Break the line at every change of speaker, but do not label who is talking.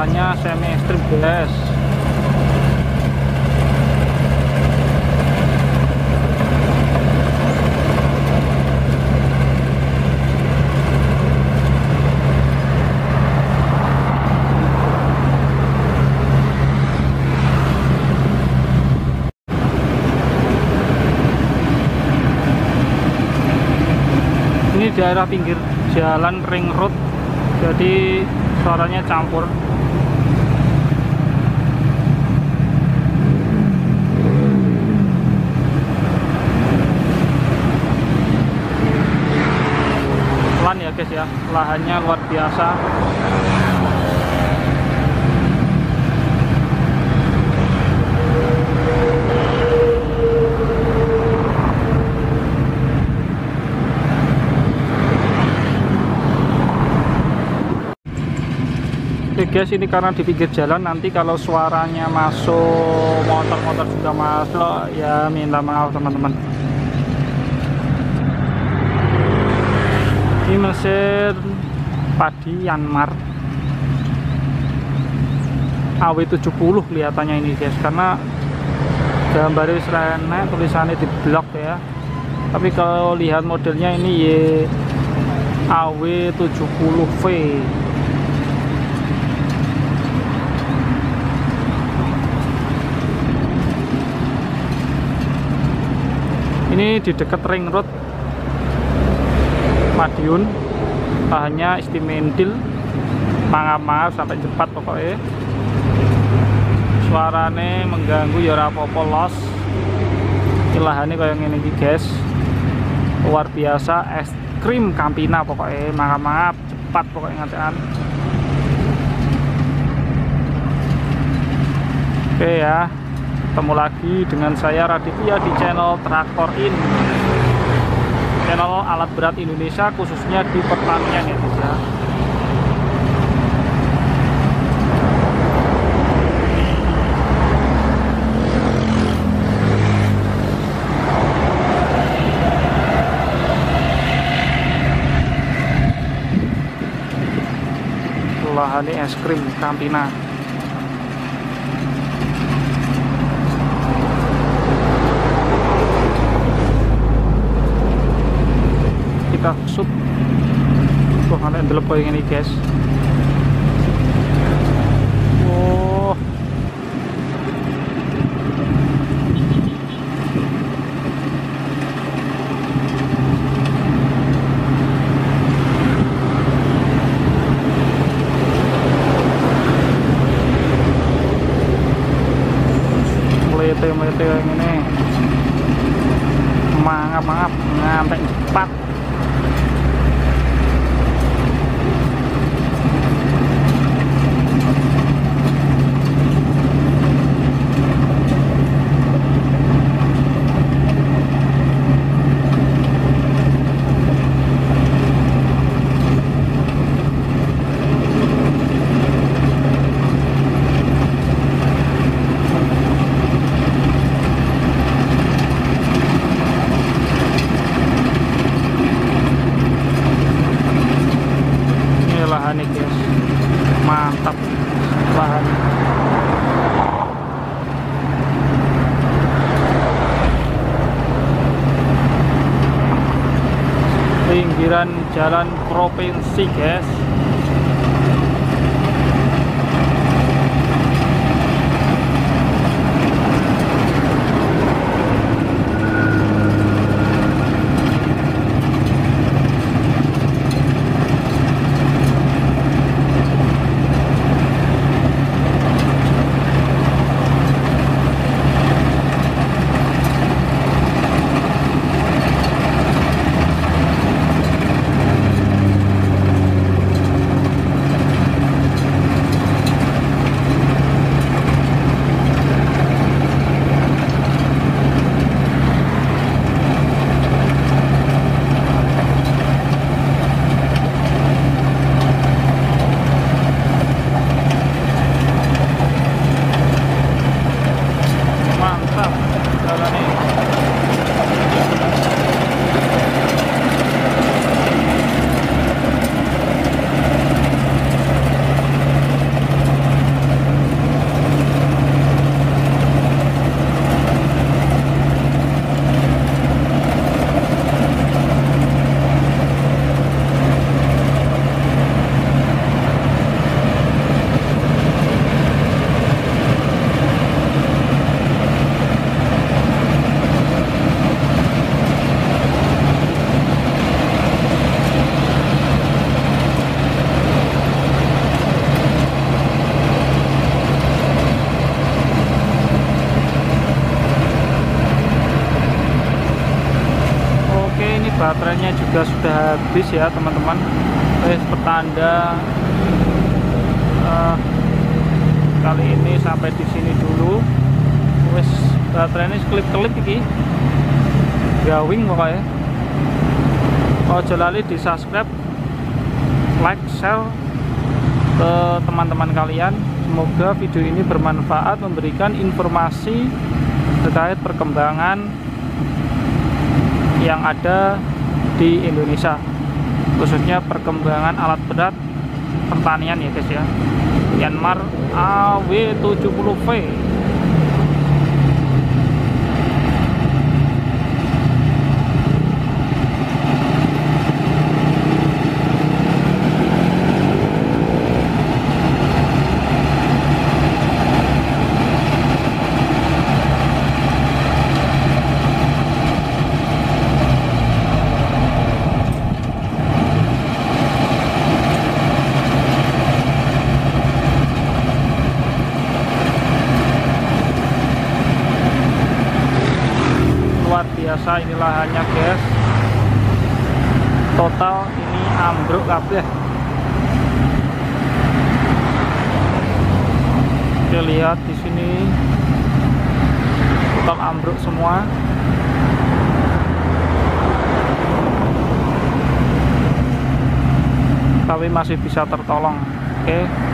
lahannya semi ekstrim guys. Ini daerah pinggir jalan ring road, jadi suaranya campur. Pelan ya guys ya, lahannya luar biasa. Oke guys, ini karena di pinggir jalan, nanti kalau suaranya masuk, motor-motor juga masuk, ya minta maaf teman-teman. Ini mesin padi Yanmar AW70 kelihatannya ini guys, karena gambarnya serana tulisannya di blok ya. Tapi kalau lihat modelnya ini AW70V. Ini di dekat ring road Madiun, lahannya istimendil, mangap-mangap sampai cepat pokoknya. Suarane mengganggu ya ora apa-apa los. Lahannya kayak gini guys, luar biasa, es krim Campina pokoknya, mangap-mangap cepat pokoknya ngatean. Oke ya, ketemu lagi dengan saya Raditya di channel Traktor In, channel alat berat Indonesia khususnya di pertanian ya guys ya. Lahannya es krim Campina. Kita shoot tuh kalian delep kayak ini guys. Oh, melete kayak gini, mangap ngantek cepat. Lahan nih guys, mantap lahan. Pinggiran jalan provinsi guys. baterainya juga sudah habis ya teman-teman. Pertanda kali ini sampai di sini dulu. Wes baterainya kelip-kelip iki gawing pokoknya. Ojo lali di subscribe, like, share ke teman-teman kalian. Semoga video ini bermanfaat, memberikan informasi terkait perkembangan yang ada di Indonesia, khususnya perkembangan alat berat pertanian ya guys ya. Yanmar AW70V. Luar biasa ini lahannya guys, total ini ambruk kabeh. Oke, lihat di sini total ambruk semua. Tapi masih bisa tertolong. Oke.